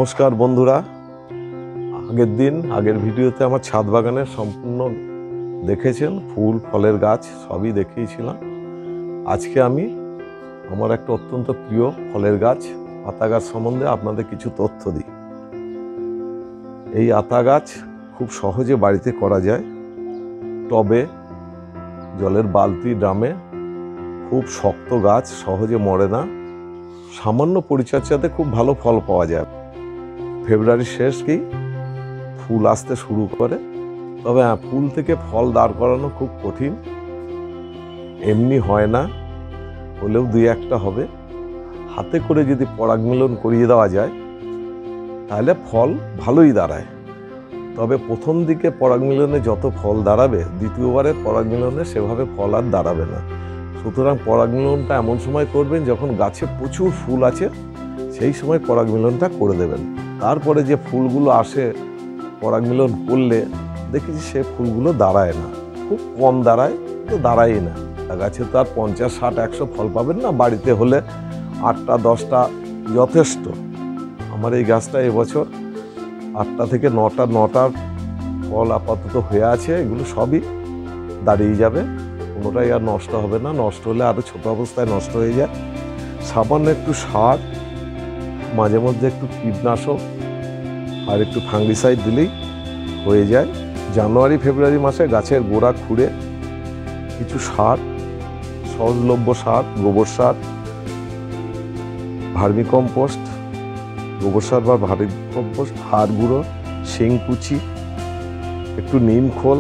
নমস্কার বন্ধুরা, আগের ভিডিওতে আমার ছাদ বাগানের সম্পূর্ণ দেখেছেন, ফুল ফলের গাছ সবই দেখিয়েছিলাম। আজকে আমি আমার একটা অত্যন্ত প্রিয় ফলের গাছ আতা গাছ সম্বন্ধে আপনাদের কিছু তথ্য দিই। এই আতা গাছ খুব সহজে বাড়িতে করা যায়, টবে, জলের বালতি, ড্রামে। খুব শক্ত গাছ, সহজে মরে না, সামান্য পরিচর্যাতে খুব ভালো ফল পাওয়া যায়। ফেব্রুয়ারির শেষেই ফুল আসতে শুরু করে, তবে ফুল থেকে ফল দাঁড় করানো খুব কঠিন, এমনি হয় না, হলেও দুই একটা হবে। হাতে করে যদি পরাগ মিলন করিয়ে দেওয়া যায় তাহলে ফল ভালোই দাঁড়ায়। তবে প্রথম দিকে পরাগ মিলনে যত ফল দাঁড়াবে, দ্বিতীয়বারের পরাগ মিলনে সেভাবে ফল আর দাঁড়াবে না। সুতরাং পরাগ মিলনটা এমন সময় করবেন যখন গাছে প্রচুর ফুল আছে, সেই সময় পরাগ মিলনটা করে দেবেন। তারপরে যে ফুলগুলো আসে পরাগ মিলন করলে দেখেছি সে ফুলগুলো দাঁড়ায় না, খুব কম দাঁড়ায়, তো দাঁড়ায় না। গাছে তো আর 50, 60, 100 ফল পাবেন না, বাড়িতে হলে 8টা 10টা যথেষ্ট। আমার এই গাছটা এবছর 8টা থেকে 9টার ফল আপাতত হয়ে আছে। এগুলো সবই দাঁড়িয়ে যাবে, কোনোটাই আর নষ্ট হবে না। নষ্ট হলে আরও ছোটো অবস্থায় নষ্ট হয়ে যায়। সামান্য একটু সার, মাঝে মধ্যে একটু কীটনাশক আর একটু ফাঙ্গিসাইড দিলেই হয়ে যায়। জানুয়ারি ফেব্রুয়ারি মাসে গাছের গোড়া খুঁড়ে কিছু সার, সহজলভ্য সার, গোবর সার, ভার্মি কম্পোস্ট, গোবর সার বা ভার্মি কম্পোস্ট, হাড় গুঁড়ো, শিংকুচি, একটু নিম খোল,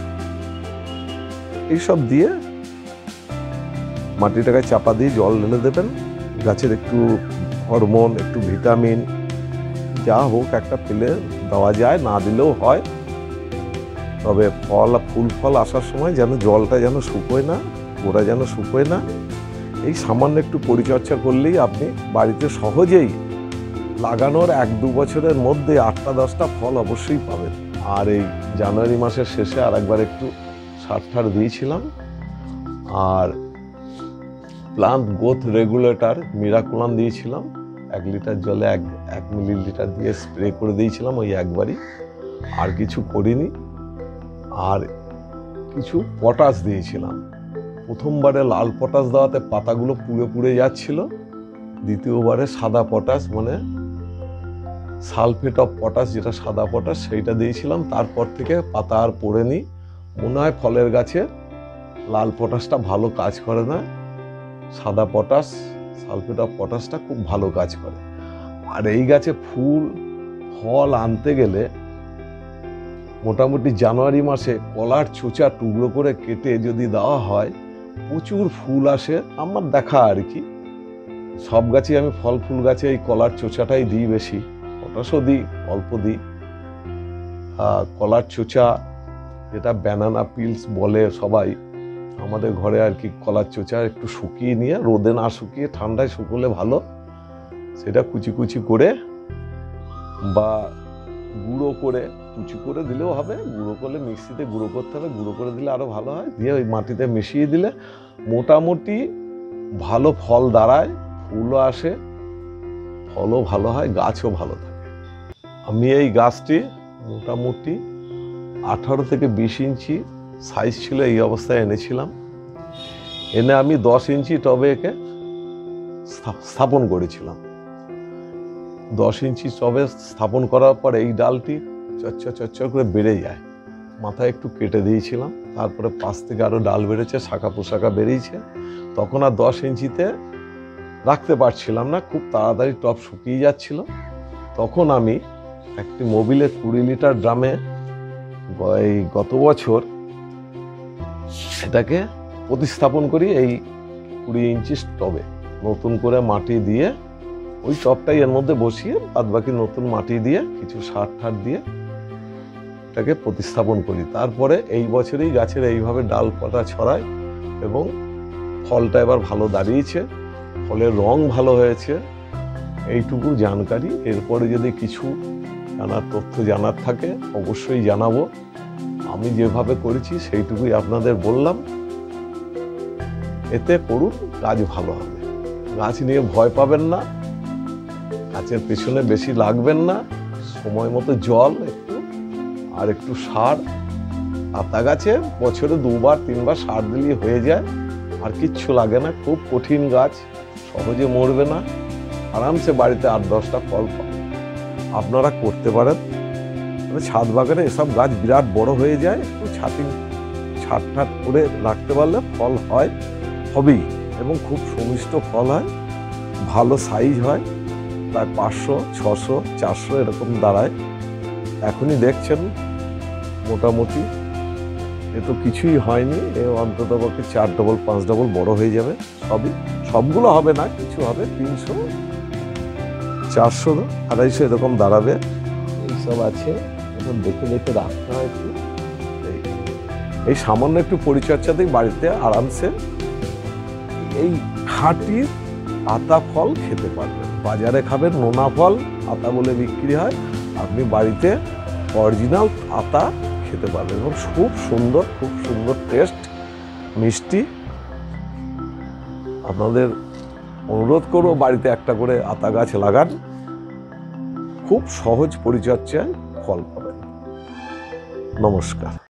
এইসব দিয়ে মাটিটাকে চাপা দিয়ে জল ঢেলে দেবেন। গাছের একটু হরমোন, একটু ভিটামিন যা হোক একটা ফেলে দেওয়া যায়, না দিলেও হয়। তবে ফুল ফল আসার সময় যেন জলটা যেন শুকোয় না, গোড়া যেন শুকোয় না। এই সামান্য একটু পরিচর্যা করলেই আপনি বাড়িতে সহজেই লাগানোর 1-2 বছরের মধ্যে 8টা 10টা ফল অবশ্যই পাবেন। আর এই জানুয়ারি মাসের শেষে আর একবার একটু সার দিয়েছিলাম। আর প্লান্ট গ্রোথ রেগুলেটর মিরাকুলাম দিয়েছিলাম, 1 লিটার জলে 1 মিলিলিটার দিয়ে স্প্রে করে দিয়েছিলাম ওই একবারই, আর কিছু করিনি। আর কিছু পটাশ দিয়েছিলাম। প্রথমবারে লাল পটাশ দেওয়াতে পাতাগুলো পুড়ে যাচ্ছিল, দ্বিতীয়বারে সাদা পটাশ মানে সালফেট অফ পটাশ, যেটা সাদা পটাশ, সেইটা দিয়েছিলাম। তারপর থেকে পাতা আর পড়েনি। মনে হয় ফলের গাছে লাল পটাশটা ভালো কাজ করে না, সাদা পটাশ, সালফেট অফ পটাশটা খুব ভালো কাজ করে। আর এই গাছে ফুল ফল আনতে গেলে মোটামুটি জানুয়ারি মাসে কলার চোচা টুকরো করে কেটে যদি দেওয়া হয়, প্রচুর ফুল আসে। আমার দেখা আর কি, সব গাছে আমি ফল ফুল গাছে এই কলার চোচাটাই দিই বেশি, পটাশও দিই, অল্প দিই। কলার চোচা, যেটা ব্যানানা পিলস বলে সবাই, আমাদের ঘরে আর কি কলার চোচা একটু শুকিয়ে নিয়ে, রোদে না শুকিয়ে ঠান্ডায় শুকোলে ভালো, সেটা কুচি কুচি করে বা গুঁড়ো করে, কুচি করে দিলেও হবে, গুঁড়ো করলে মিক্সিতে গুঁড়ো করতে হবে, গুঁড়ো করে দিলে আরও ভালো হয়। দিয়ে ওই মাটিতে মিশিয়ে দিলে মোটামুটি ভালো ফল দাঁড়ায়, ফুলও আসে, ফলও ভালো হয়, গাছও ভালো থাকে। আমি এই গাছটি মোটামুটি 18 থেকে 20 ইঞ্চি সাইজ ছিল, এই অবস্থায় এনেছিলাম। এনে আমি 10 ইঞ্চি টবে একে স্থাপন করেছিলাম। 10 ইঞ্চি টবে স্থাপন করার পর এই ডালটি চচ্চর করে বেড়ে যায়, মাথায় একটু কেটে দিয়েছিলাম। তারপরে পাশ থেকে আরও ডাল বেড়েছে, শাখা পোশাখা বেরিয়েছে। তখন আর 10 ইঞ্চিতে রাখতে পারছিলাম না, খুব তাড়াতাড়ি টব শুকিয়ে যাচ্ছিল। তখন আমি একটি মোবিলের 20 লিটার ড্রামে এই গত বছর এটাকে প্রতিস্থাপন করি এই 20 ইঞ্চি টবে। নতুন করে মাটি দিয়ে ওই টবটাই এর মধ্যে বসিয়ে বাদবাকি নতুন মাটি দিয়ে কিছু সার ঠার দিয়ে এটাকে প্রতিস্থাপন করি। তারপরে এই বছরেই গাছের এইভাবে ডাল পাতা ছড়ায় এবং ফলটা এবার ভালো দাঁড়িয়েছে, ফলের রং ভালো হয়েছে, এইটুকু জানকারি। এরপরে যদি কিছু তথ্য জানার থাকে অবশ্যই জানাবো। আমি যেভাবে করেছি সেইটুকুই আপনাদের বললাম, এতে করুন, গাছ ভালো হবে। গাছ নিয়ে ভয় পাবেন না, গাছের পেছনে বেশি লাগবেন না, সময় মতো জল একটু আর একটু সার। আতা গাছে বছরে 2বার 3বার সার দিলেই হয়ে যায়, আর কিচ্ছু লাগে না। খুব কঠিন গাছ, সহজে মরবে না, আরামসে বাড়িতে 8-10টা ফল আপনারা করতে পারেন। ছাদ বাগানে এসব গাছ বিরাট বড় হয়ে যায়, একটু ছাট করে রাখতে পারলে ফল হবেই, এবং খুব সুমিষ্ট ফল হয়, ভালো সাইজ হয়, প্রায় 500, 600, 400 এরকম দাঁড়ায়। এখনই দেখছেন মোটামুটি এ তো কিছুই হয়নি, এ অন্তত পক্ষে 4 ডবল 5 ডবল বড় হয়ে যাবে। সবগুলো হবে না, কিছু হবে 300, 400, 250 এরকম দাঁড়াবে। এইসব আছে, এখন দেখে দেখে রাখতে হয় একটু। এই সামান্য একটু পরিচর্যাতেই বাড়িতে আরামসে এই খাঁটি আতা ফল খেতে পারবেন। বাজারে খাবেন নোনা ফল, আতা বলে বিক্রি হয়, আপনি বাড়িতে অরিজিনাল আতা খেতে পারবেন, এবং খুব সুন্দর টেস্ট, মিষ্টি। আপনাদের অনুরোধ করব বাড়িতে একটা করে আতা গাছ লাগান, খুব সহজ পরিচর্যায় ফল পাবেন। নমস্কার।